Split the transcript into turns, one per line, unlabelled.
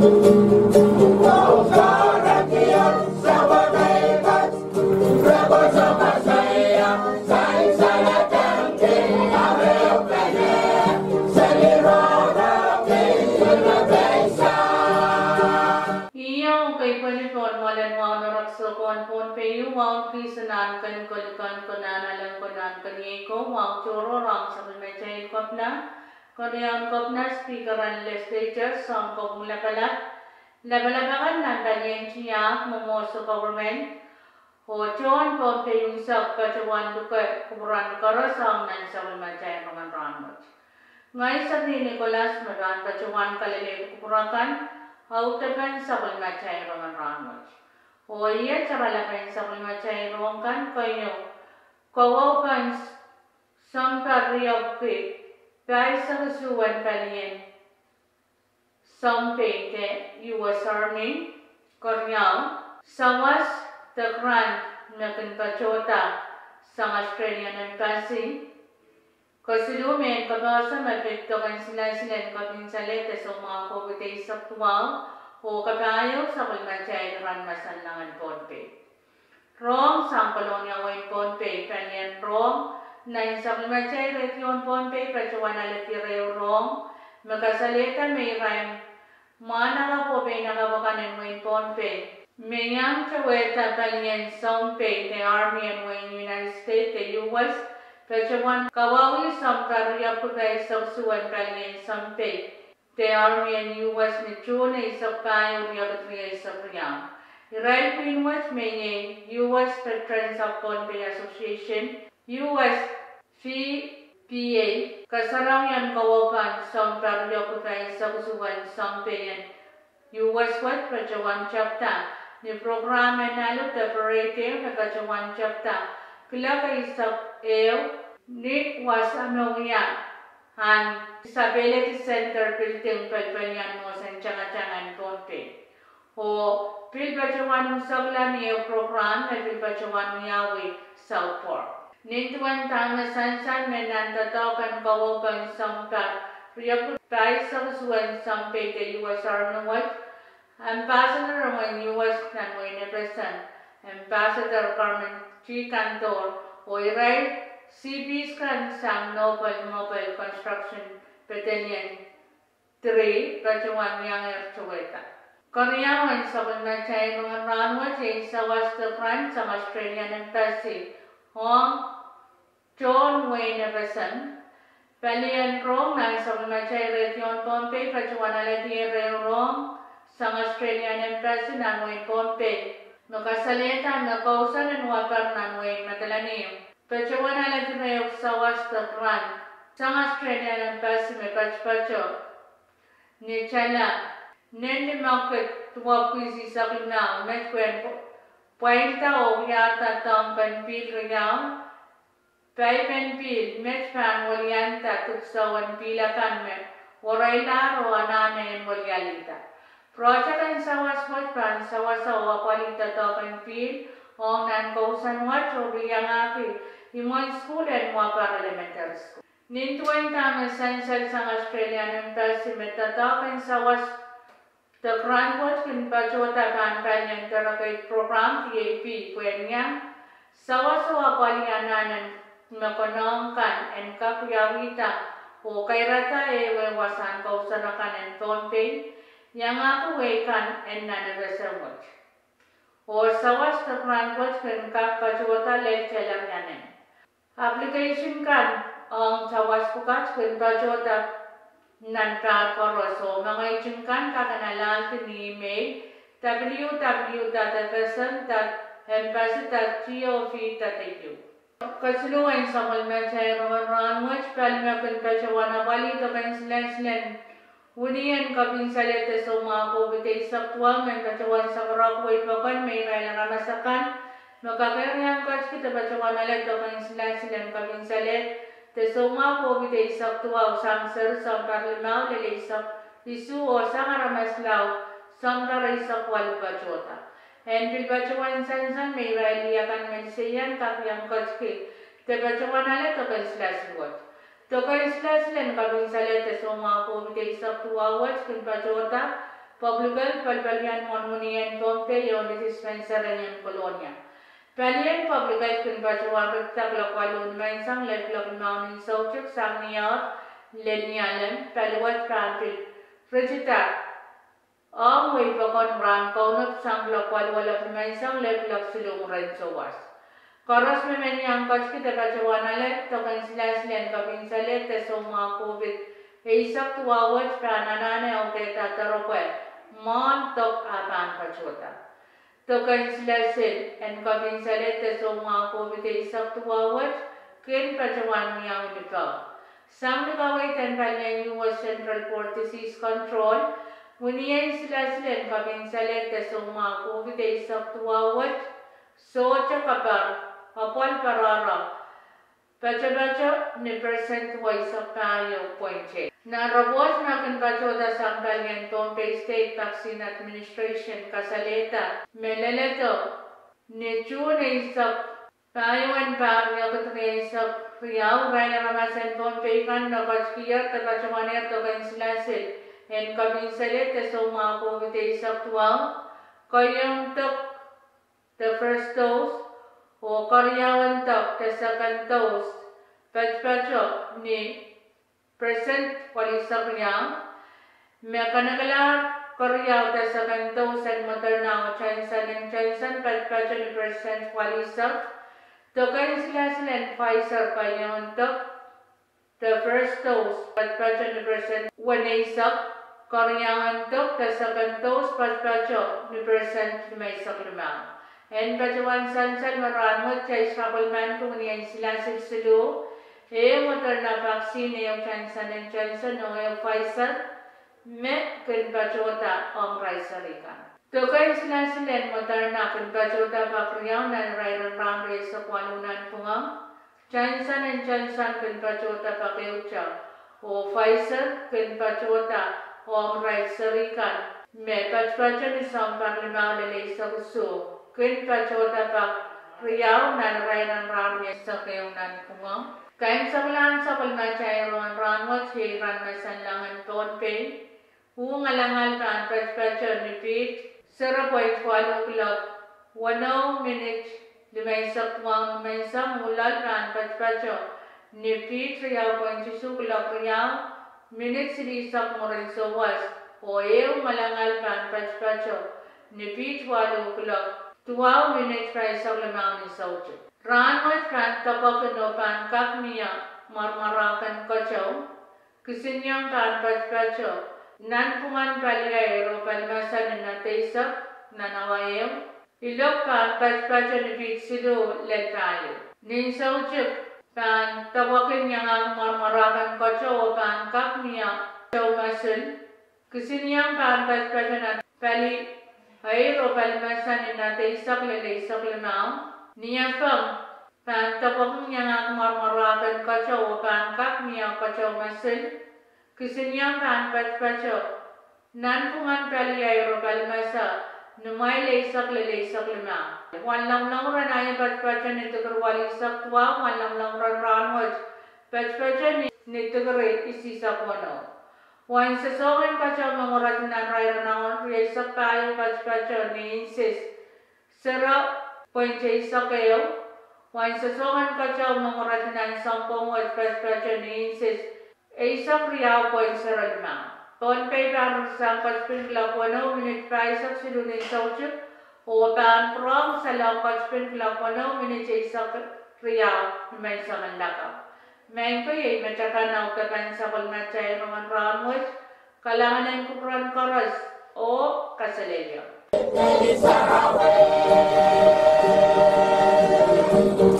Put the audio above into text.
Pohnpei wow pisanan kan kolukan konan alam konan kanieko wow coro rang sambil mecahin kopna korean kopna speakeran legislature song kop mulakalat labalabakan nan banyan ciak memoso government ho John Pohnpei yung sak kacawan duka kuburan karasang nan sambil mecahin pangan ranmot ngai sabni Nicholas madan kacawan kalele kuburakan hautakan sambil mecahin pangan ranmot o iya cara lakukan sambil macam Rongen kayu kau kan sampai riak ke guys sesuatu kalian sampai ke US Army Korea sawas tekran makan kacota sang Australian Embassy kesilumen kabasa mapektokan sila kabinsalet semua ko bitay saktual o kabayo sa kulmatay ran masanlangan Pohnpei. Rong sang kolonya wain Pohnpei kanyan rong na sa kulmatay region Pohnpei pacuan alatirayo rong makasalita may rhyme mana ka po bay nakabakanan wain Pohnpei. Mayang chaweta kanyan Pohnpei the Army and wain United States the US pacuan kawawi samparya pagay sa suwan kanyan Pohnpei. The Army and US ni June isap kayo riyagat riya isap riya. Iray pinwas may US Veterans of Pohnpei Association, US VPA, kasarang yan kawapan sampar riyagat riya isap suwan Pohnpei and US Wat Pajawan Chapta. Ni programa nalo operative na Pajawan Chapta. Kila ka isap ni wasamawya. Han Disability Center building pelpelian mo sa cangan-cangan Pohnpei. Ho pilbacawan sagla niyo program na pilbacawan yawi Southport. Nintuan tama sansan menantatakan kawaban sampai riyak tayo sa suwan sampai ke US Army Watch Ambassador ng US na mo inepresan Ambassador Carmen G. Cantor o iray CB's kan sang Nobel Construction Battalion 3 Pacuan yang ercueta. Korea sa pagmacay mga ranwa sa Western sa Australian Embassy Hong John Wayne Everson Palian Rong na sa pagmacay region Pohnpei Pacuan alatire Rong sa Australian Embassy na Wayne Pohnpei. Nakasalita na kausan ng wapar na Wayne Matalanim. Pacuan alatire sa Western sa Australian Embassy may pacho ni chala nende market tuwa kuisi sa kina met kwen pointa o yata tong penpil riyaw pay penpil met fan walyanta tutsawan pilakan me waray laro anane en walyalita project ang sawas hotpan sawasawa palita to penpil o nan kausan wacho riyang aki himoy school and wapar elementary school Nintuan tama sansal sang Australian Embassy metatakan sawas the Grand Watch kin pachota panpal yang terakay program TAP puenya sawas o apaliananan makonongkan en kakuyawita o kayrata wasan kausanakan en Pohnpei yang aku wekan en nanabasa watch o sawas the Grand Watch kin kakpachota lecture yanen application kan ang cawas pukat kun pachota nan prakoroso mga ichungkan kakanalang ni email www.person.embassy.gov.au Kasuluan sa kulmatay Rongen which palma kun pachawana bali to kansilan unian kabinsalete so mga kubitay saktuang ng pachawan sa karakway pakan may railang amasakan makakariang kats kita pachawana let to kansilan kabinsalet Tesoma ko bitay saktuaw sangser sang parlimaw lele sak isu o sang aramaslaw sang daray sak walbachota. En bilbachuan sansan may raili akan mensayan kapiyang kotski. Te bachuan ale to kanslasluot. To kanslaslen kabinsalet tesoma ko bitay saktuaw wach kun bachota Publical Palpalian Monmunian Pohnpei yon dispenser yang kolonia. Palian publical kun bacawan tak lakukan main sang level mountain saucuk sang niat lenialan paluat pranpil Regita way bakon ram kaunap sang lakukan wala main sang level silung red sowas. Koros memang yang kau kita bacawan alat tokan silas len kabin salet tesoma COVID isak tuawat prananane auteta tarokwet. Montok aban kacota. Tokan silasil and kabin salet tesoma COVID isak tuawat ken bacawan yang dikau. Sang dikawai tanpa US Central Port Disease Control Munian silasil and kabin salet tesoma COVID isak tuawat so cakabar apal parara baca-baca ni percent waisak tayo pointe. Na robot na kan baca sang Palian Pohnpei State Vaccine Administration kasaleta meleleto ni June isak tayo an parya katri isak riau raya ramasan Pohnpei kan nakachkiyar tabaca maner to kan silasil en kabin salete so mga COVID isak tuaw kayang tok the first dose o karyawan tok the second dose baca ni percent walisak yang mekanagala karyaw the second dose and Moderna o Johnson baca ni percent walisak tokan sila and Pfizer pa yung tok the first dose baca ni percent wanisak karyawan tok the second dose baca ni percent limaisak limang and bacawan sansan rahnwet chay supplement kung niyan sila silsilo Moderna vaccine yung Johnson o yung Pfizer me kun bacota ang raisarika. Tokan sila Moderna kun bacota pakriyaw na rairan ramre sa kwanunan pungang Johnson kun bacota pakiucha o Pfizer kun bacota ang raisarika me bacota ni sang panglimaw lalay sa gusto kun bacota pakriyaw na rairan ramre sa kayunan pungang kain sabalan sa palmachay rahnwet hiran masanlangan Pohnpei ngalangal kan paspacha nipit 0.12 1 minute limaisak tuang limaisak mulal kan paspacha nipit 3.2 riyaw minute silisak morin sowas o ngalangal kan paspacha nipit 12 minute paisak limang ni sauce rahnwet kan kapak no pan kakmiya marmarakan kacau kisinyang kan paspacha nan pungan paliyay ro palmasan na taisak na nawayem ilok kan paspacha ni pitsido letayo nin sauchuk pan tawakin yang ang marmarakan kacau o pan kakmiya kacau masun kisinyang kan paspacha na pali ay ro palmasan na taisak leleisak limang niyapang pan tawakin yang ang marmarakan kacau o pan kakmiya kacau masun kisinyang kan paspacha nan pungan paliyay ro palmasa numay leisak lima walang lang ranay paspacha ni tukarwalisak tuwa walang lang rahnwet paspacha ni tukare isisak wano wan sasokan kacha mangurat nan rairanangon leisak tayo paspacha ni insist sera pointe isakayo wan sasokan kacha mangurat nan sampong paspacha ni insist isak riyaw point saralma. Pohnpei ban sang kacpin lakwano minute paisak silunin sauchuk o pan from sa lang kacpin lakwano minute isak riyaw may saman lakaw. Main ko yay matyakan na utakan sa kalmatay ng rahnwet kalangan ng kupran karas o kasalelyo.